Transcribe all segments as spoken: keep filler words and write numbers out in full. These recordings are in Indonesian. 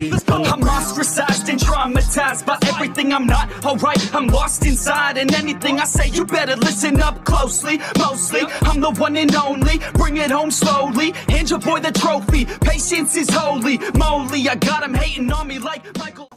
I'm ostracized and traumatized by everything I'm not alright. I'm lost inside, and anything I say you better listen up closely. Mostly, I'm the one and only. Bring it home slowly. Hand your boy the trophy. Patience is holy moly. I got him hating on me like Michael.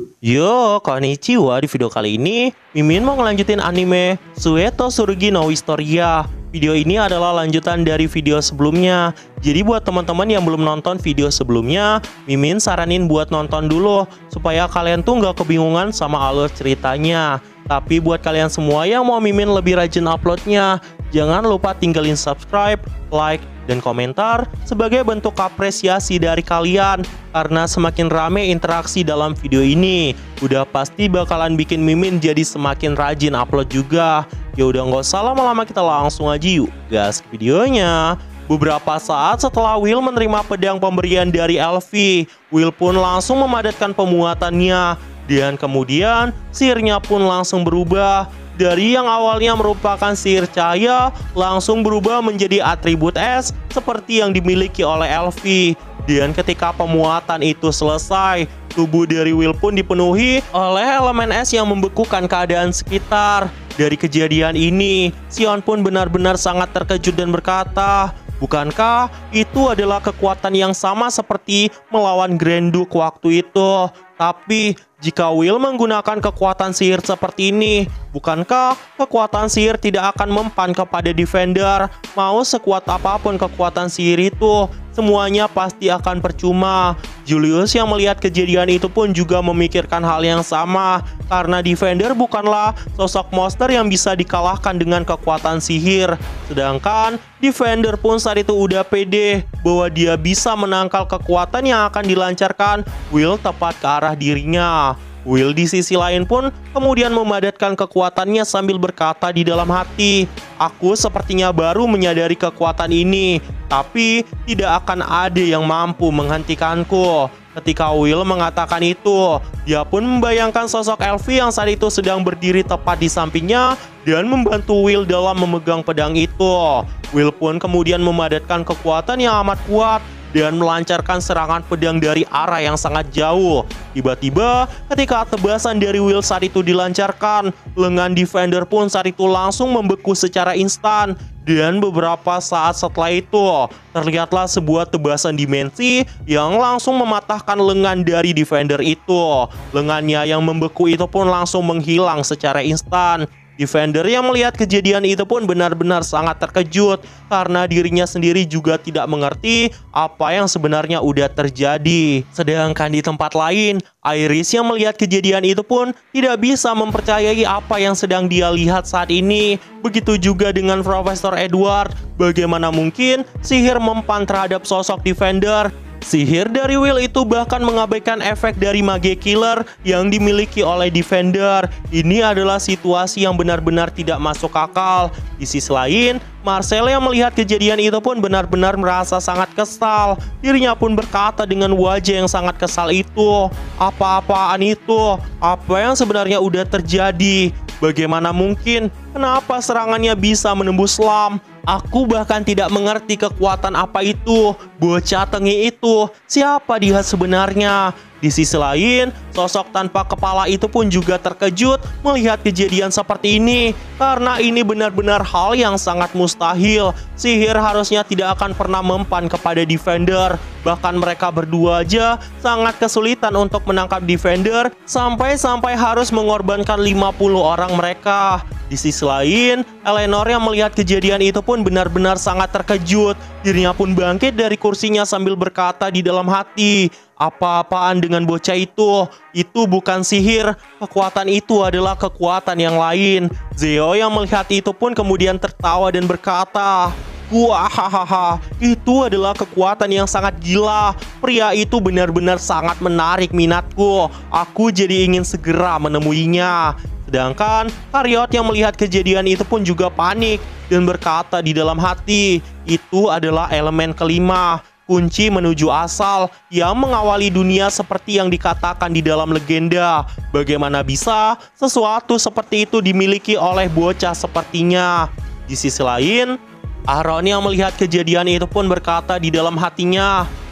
Yo, konnichiwa. Di video kali ini Mimin mau ngelanjutin anime Sueto Tsurugi no Historia. Video ini adalah lanjutan dari video sebelumnya. Jadi buat teman-teman yang belum nonton video sebelumnya, Mimin saranin buat nonton dulu supaya kalian tuh nggak kebingungan sama alur ceritanya. Tapi buat kalian semua yang mau Mimin lebih rajin uploadnya, jangan lupa tinggalin subscribe, like, dan komentar sebagai bentuk apresiasi dari kalian. Karena semakin rame interaksi dalam video ini, udah pasti bakalan bikin Mimin jadi semakin rajin upload juga. Ya udah nggak usah lama-lama, kita langsung aja yuk gas ke videonya. Beberapa saat setelah Will menerima pedang pemberian dari Elfie, Will pun langsung memadatkan pemuatannya. Dan kemudian sihirnya pun langsung berubah. Dari yang awalnya merupakan sihir cahaya, langsung berubah menjadi atribut es seperti yang dimiliki oleh Elfie. Dan ketika pemuatan itu selesai, tubuh dari Will pun dipenuhi oleh elemen es yang membekukan keadaan sekitar. Dari kejadian ini, Sion pun benar-benar sangat terkejut dan berkata, bukankah itu adalah kekuatan yang sama seperti melawan Granduk waktu itu? Tapi jika Will menggunakan kekuatan sihir seperti ini, bukankah kekuatan sihir tidak akan mempan kepada Defender? Mau sekuat apapun kekuatan sihir itu, semuanya pasti akan percuma. Julius yang melihat kejadian itu pun juga memikirkan hal yang sama, karena Defender bukanlah sosok monster yang bisa dikalahkan dengan kekuatan sihir. Sedangkan Defender pun saat itu udah pede bahwa dia bisa menangkal kekuatan yang akan dilancarkan Will tepat ke arah dirinya. Will di sisi lain pun kemudian memadatkan kekuatannya sambil berkata di dalam hati, aku sepertinya baru menyadari kekuatan ini, tapi tidak akan ada yang mampu menghentikanku. Ketika Will mengatakan itu, dia pun membayangkan sosok Elfie yang saat itu sedang berdiri tepat di sampingnya dan membantu Will dalam memegang pedang itu. Will pun kemudian memadatkan kekuatan yang amat kuat dan melancarkan serangan pedang dari arah yang sangat jauh. Tiba-tiba ketika tebasan dari Will saat itu dilancarkan, lengan Defender pun saat itu langsung membeku secara instan. Dan beberapa saat setelah itu, terlihatlah sebuah tebasan dimensi yang langsung mematahkan lengan dari Defender itu. Lengannya yang membeku itu pun langsung menghilang secara instan. Defender yang melihat kejadian itu pun benar-benar sangat terkejut karena dirinya sendiri juga tidak mengerti apa yang sebenarnya udah terjadi. Sedangkan di tempat lain, Iris yang melihat kejadian itu pun tidak bisa mempercayai apa yang sedang dia lihat saat ini. Begitu juga dengan Profesor Edward. Bagaimana mungkin sihir mempan terhadap sosok Defender? Sihir dari Will itu bahkan mengabaikan efek dari mage killer yang dimiliki oleh Defender. Ini adalah situasi yang benar-benar tidak masuk akal. Di sisi lain, Marcel yang melihat kejadian itu pun benar-benar merasa sangat kesal. Dirinya pun berkata dengan wajah yang sangat kesal itu, apa-apaan itu? Apa yang sebenarnya udah terjadi? Bagaimana mungkin? Kenapa serangannya bisa menembus Lam? Aku bahkan tidak mengerti kekuatan apa itu. Bocah tengil itu, siapa dia sebenarnya? Di sisi lain, sosok tanpa kepala itu pun juga terkejut melihat kejadian seperti ini. Karena ini benar-benar hal yang sangat mustahil. Sihir harusnya tidak akan pernah mempan kepada Defender. Bahkan mereka berdua aja sangat kesulitan untuk menangkap Defender, sampai-sampai harus mengorbankan lima puluh orang mereka. Di sisi lain, Eleanor yang melihat kejadian itu pun benar-benar sangat terkejut. Dirinya pun bangkit dari kursinya sambil berkata di dalam hati, apa-apaan dengan bocah itu? Itu bukan sihir, kekuatan itu adalah kekuatan yang lain. Zeo yang melihat itu pun kemudian tertawa dan berkata, wah, hahaha, itu adalah kekuatan yang sangat gila. Pria itu benar-benar sangat menarik minatku. Aku jadi ingin segera menemuinya. Sedangkan Harriot yang melihat kejadian itu pun juga panik dan berkata di dalam hati, itu adalah elemen kelima, kunci menuju asal yang mengawali dunia seperti yang dikatakan di dalam legenda. Bagaimana bisa sesuatu seperti itu dimiliki oleh bocah sepertinya? Di sisi lain, Aaron yang melihat kejadian itu pun berkata di dalam hatinya,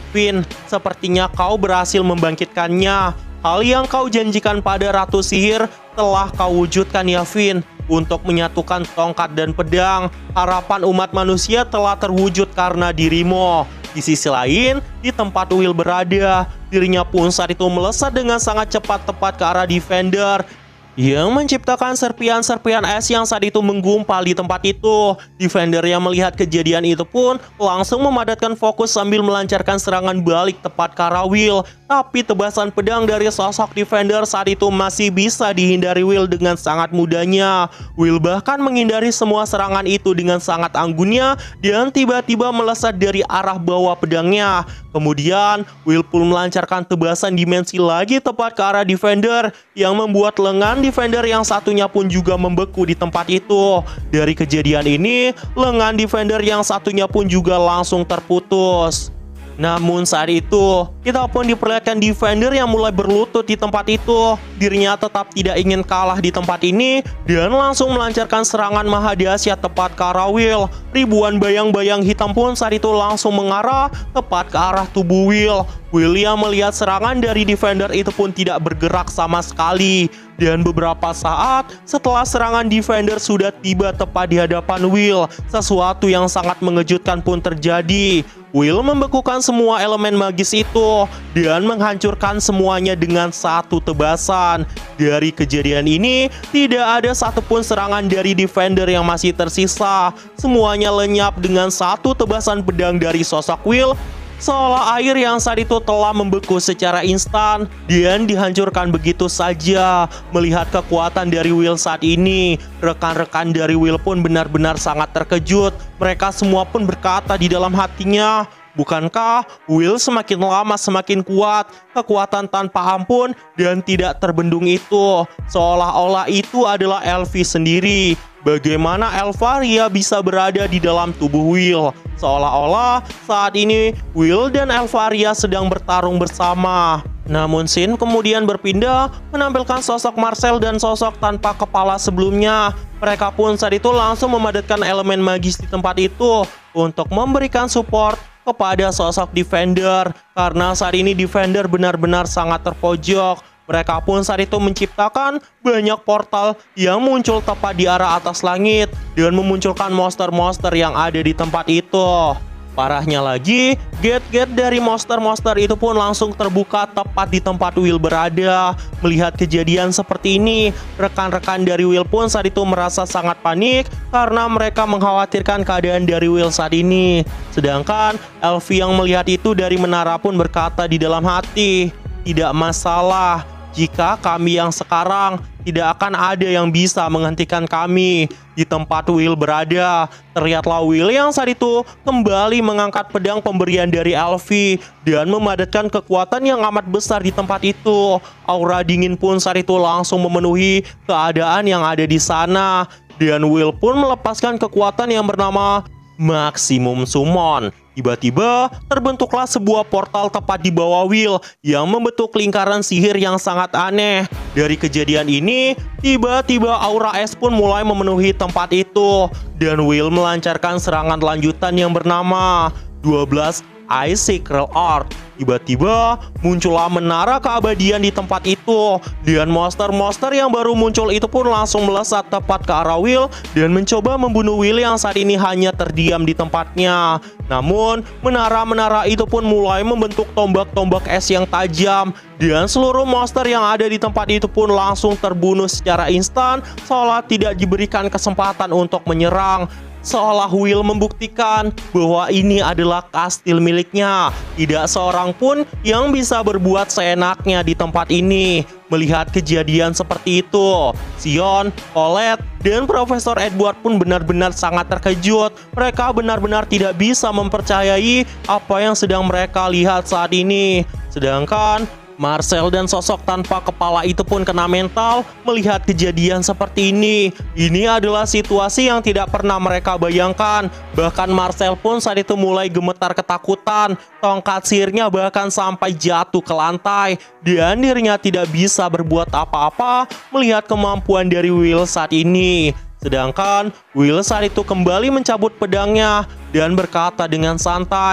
Finn, sepertinya kau berhasil membangkitkannya. Hal yang kau janjikan pada Ratu Sihir telah kau wujudkan ya Finn. Untuk menyatukan tongkat dan pedang, harapan umat manusia telah terwujud karena dirimu. Di sisi lain, di tempat Will berada, dirinya pun saat itu melesat dengan sangat cepat tepat ke arah Defender, yang menciptakan serpian-serpian es yang saat itu menggumpal di tempat itu. Defender yang melihat kejadian itu pun langsung memadatkan fokus sambil melancarkan serangan balik tepat ke arah Will. Tapi tebasan pedang dari sosok Defender saat itu masih bisa dihindari Will dengan sangat mudahnya. Will bahkan menghindari semua serangan itu dengan sangat anggunnya dan tiba-tiba melesat dari arah bawah pedangnya. Kemudian Will pun melancarkan tebasan dimensi lagi tepat ke arah Defender yang membuat lengan Defender yang satunya pun juga membeku di tempat itu. Dari kejadian ini, lengan Defender yang satunya pun juga langsung terputus. Namun saat itu, kita pun diperlihatkan Defender yang mulai berlutut di tempat itu. Dirinya tetap tidak ingin kalah di tempat ini dan langsung melancarkan serangan maha dahsyat tepat ke arah Will. Ribuan bayang-bayang hitam pun saat itu langsung mengarah tepat ke arah tubuh Will. Will yang melihat serangan dari Defender itu pun tidak bergerak sama sekali. Dan beberapa saat setelah serangan Defender sudah tiba tepat di hadapan Will, sesuatu yang sangat mengejutkan pun terjadi. Will membekukan semua elemen magis itu dan menghancurkan semuanya dengan satu tebasan. Dari kejadian ini, tidak ada satupun serangan dari Defender yang masih tersisa. Semuanya lenyap dengan satu tebasan pedang dari sosok Will, seolah air yang saat itu telah membeku secara instan dan dihancurkan begitu saja. Melihat kekuatan dari Will saat ini, rekan-rekan dari Will pun benar-benar sangat terkejut. Mereka semua pun berkata di dalam hatinya, bukankah Will semakin lama semakin kuat? Kekuatan tanpa ampun dan tidak terbendung itu, seolah-olah itu adalah Elfie sendiri. Bagaimana Elfaria bisa berada di dalam tubuh Will? Seolah-olah saat ini Will dan Elfaria sedang bertarung bersama. Namun scene kemudian berpindah menampilkan sosok Marcel dan sosok tanpa kepala sebelumnya. Mereka pun saat itu langsung memadatkan elemen magis di tempat itu untuk memberikan support kepada sosok Defender, karena saat ini Defender benar-benar sangat terpojok. Mereka pun saat itu menciptakan banyak portal yang muncul tepat di arah atas langit dan memunculkan monster-monster yang ada di tempat itu. Parahnya lagi, gate-gate dari monster-monster itu pun langsung terbuka tepat di tempat Will berada. Melihat kejadian seperti ini, rekan-rekan dari Will pun saat itu merasa sangat panik karena mereka mengkhawatirkan keadaan dari Will saat ini. Sedangkan Elfie yang melihat itu dari menara pun berkata di dalam hati, tidak masalah. Jika kami yang sekarang, tidak akan ada yang bisa menghentikan kami. Di tempat Will berada, terlihatlah Will yang saat itu kembali mengangkat pedang pemberian dari Elfie dan memadatkan kekuatan yang amat besar di tempat itu. Aura dingin pun saat itu langsung memenuhi keadaan yang ada di sana. Dan Will pun melepaskan kekuatan yang bernama Maximum Summon. Tiba-tiba terbentuklah sebuah portal tepat di bawah Will yang membentuk lingkaran sihir yang sangat aneh. Dari kejadian ini, tiba-tiba aura es pun mulai memenuhi tempat itu dan Will melancarkan serangan lanjutan yang bernama dua belas Icicle Art. Tiba-tiba muncullah menara keabadian di tempat itu dan monster-monster yang baru muncul itu pun langsung melesat tepat ke arah Will dan mencoba membunuh Will yang saat ini hanya terdiam di tempatnya. Namun menara-menara itu pun mulai membentuk tombak-tombak es yang tajam dan seluruh monster yang ada di tempat itu pun langsung terbunuh secara instan, seolah tidak diberikan kesempatan untuk menyerang. Seolah Will membuktikan bahwa ini adalah kastil miliknya. Tidak seorang pun yang bisa berbuat seenaknya di tempat ini. Melihat kejadian seperti itu, Sion, Colette, dan Profesor Edward pun benar-benar sangat terkejut. Mereka benar-benar tidak bisa mempercayai apa yang sedang mereka lihat saat ini. Sedangkan Marcel dan sosok tanpa kepala itu pun kena mental melihat kejadian seperti ini. Ini adalah situasi yang tidak pernah mereka bayangkan. Bahkan Marcel pun saat itu mulai gemetar ketakutan. Tongkat sihirnya bahkan sampai jatuh ke lantai. Dan dirinya tidak bisa berbuat apa-apa melihat kemampuan dari Will saat ini. Sedangkan Will saat itu kembali mencabut pedangnya dan berkata dengan santai,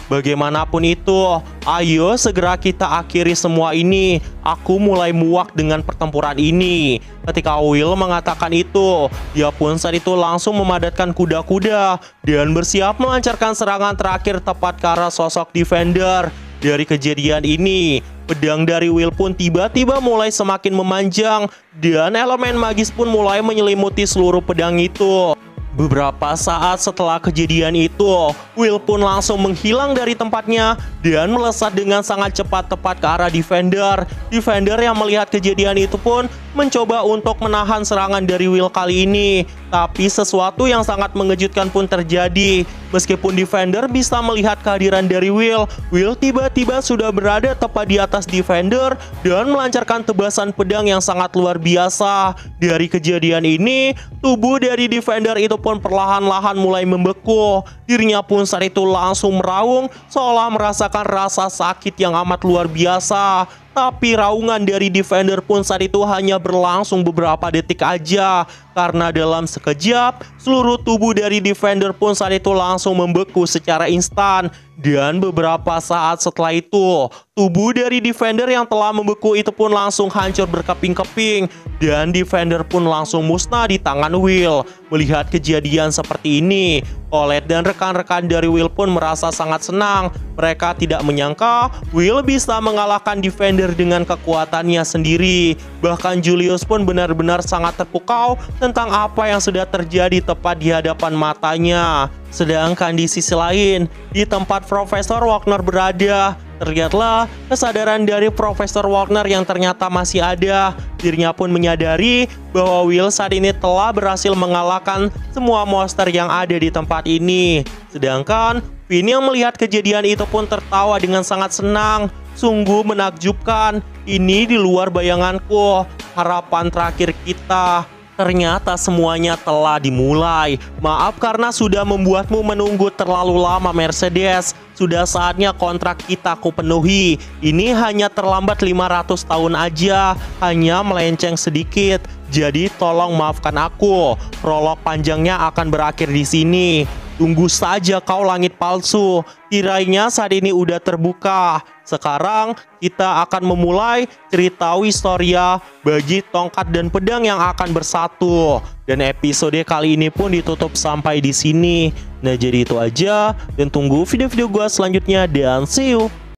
Bagaimanapun itu, ayo segera kita akhiri semua ini. Aku mulai muak dengan pertempuran ini. Ketika Will mengatakan itu, dia pun saat itu langsung memadatkan kuda-kuda dan bersiap melancarkan serangan terakhir tepat ke arah sosok Defender. Dari kejadian ini, pedang dari Will pun tiba-tiba mulai semakin memanjang dan elemen magis pun mulai menyelimuti seluruh pedang itu. Beberapa saat setelah kejadian itu, Will pun langsung menghilang dari tempatnya dan melesat dengan sangat cepat tepat ke arah Defender. Defender yang melihat kejadian itu pun mencoba untuk menahan serangan dari Will kali ini. Tapi sesuatu yang sangat mengejutkan pun terjadi. Meskipun Defender bisa melihat kehadiran dari Will, Will tiba-tiba sudah berada tepat di atas Defender dan melancarkan tebasan pedang yang sangat luar biasa. Dari kejadian ini, tubuh dari Defender itu pun perlahan-lahan mulai membeku. Dirinya pun saat itu langsung meraung seolah merasakan rasa sakit yang amat luar biasa. Tapi raungan dari Defender pun saat itu hanya berlangsung beberapa detik aja. Karena dalam sekejap, seluruh tubuh dari Defender pun saat itu langsung membeku secara instan. Dan beberapa saat setelah itu, tubuh dari Defender yang telah membeku itu pun langsung hancur berkeping-keping. Dan Defender pun langsung musnah di tangan Will. Melihat kejadian seperti ini, Colette dan rekan-rekan dari Will pun merasa sangat senang. Mereka tidak menyangka Will bisa mengalahkan Defender dengan kekuatannya sendiri. Bahkan Julius pun benar-benar sangat terpukau tentang apa yang sudah terjadi tepat di hadapan matanya. Sedangkan di sisi lain, di tempat Profesor Wagner berada, terlihatlah kesadaran dari Profesor Wagner yang ternyata masih ada. Dirinya pun menyadari bahwa Will saat ini telah berhasil mengalahkan semua monster yang ada di tempat ini. Sedangkan Finn yang melihat kejadian itu pun tertawa dengan sangat senang. Sungguh menakjubkan, ini di luar bayanganku. Harapan terakhir kita. Ternyata semuanya telah dimulai. Maaf karena sudah membuatmu menunggu terlalu lama, Mercedes. Sudah saatnya kontrak kita ku penuhi. Ini hanya terlambat lima ratus tahun aja. Hanya melenceng sedikit. Jadi tolong maafkan aku. Prolog panjangnya akan berakhir di sini. Tunggu saja kau langit palsu. Tirainya saat ini udah terbuka. Sekarang kita akan memulai cerita Historia bagi tongkat dan pedang yang akan bersatu. Dan episode kali ini pun ditutup sampai di sini. Nah jadi itu aja. Dan tunggu video-video gue selanjutnya dan see you.